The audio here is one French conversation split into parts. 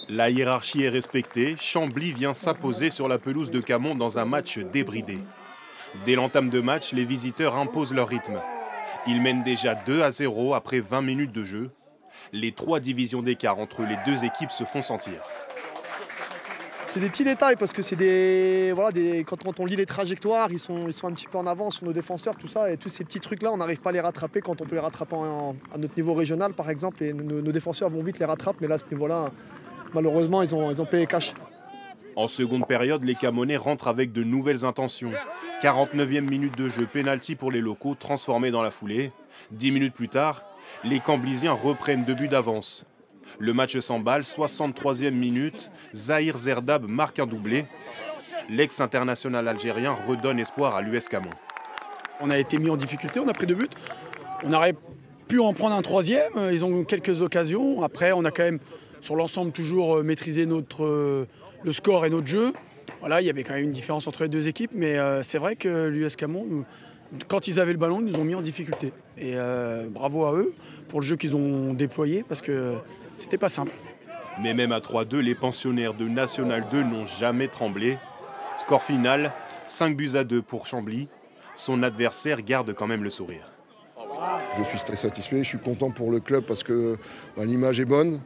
La hiérarchie est respectée, Chambly vient s'apposer sur la pelouse de Camon dans un match débridé. Dès l'entame de match, les visiteurs imposent leur rythme. Ils mènent déjà 2-0 après 20 minutes de jeu. Les 3 divisions d'écart entre les deux équipes se font sentir. C'est des petits détails parce que c'est quand on lit les trajectoires, ils sont un petit peu en avance sur nos défenseurs, tout ça. Et tous ces petits trucs-là, on n'arrive pas à les rattraper quand on peut les rattraper à notre niveau régional, par exemple. Et nos défenseurs vont vite les rattraper, mais là, à ce niveau-là, malheureusement, ils ont payé cash. En seconde période, les Camonais rentrent avec de nouvelles intentions. 49e minute de jeu, pénalty pour les locaux, transformé dans la foulée. 10 minutes plus tard, les Camblisiens reprennent 2 buts d'avance. Le match s'emballe, 63e minute, Zahir Zerdab marque un doublé. L'ex-international algérien redonne espoir à l'US Camon. On a été mis en difficulté, on a pris 2 buts. On aurait pu en prendre un 3e, ils ont quelques occasions. Après, on a quand même, sur l'ensemble, toujours maîtrisé le score et notre jeu. Voilà, il y avait quand même une différence entre les deux équipes, mais c'est vrai que l'US Camon, quand ils avaient le ballon, ils nous ont mis en difficulté. Et bravo à eux pour le jeu qu'ils ont déployé, parce que c'était pas simple. Mais même à 3-2, les pensionnaires de National 2 n'ont jamais tremblé. Score final, 5-2 pour Chambly. Son adversaire garde quand même le sourire. Je suis très satisfait, je suis content pour le club parce que l'image est bonne.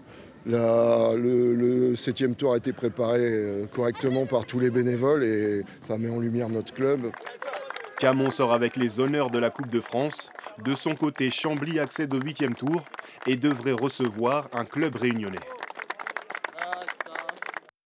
Le 7e tour a été préparé correctement par tous les bénévoles et ça met en lumière notre club. Camon sort avec les honneurs de la Coupe de France. De son côté, Chambly accède au 8e tour et devrait recevoir un club réunionnais.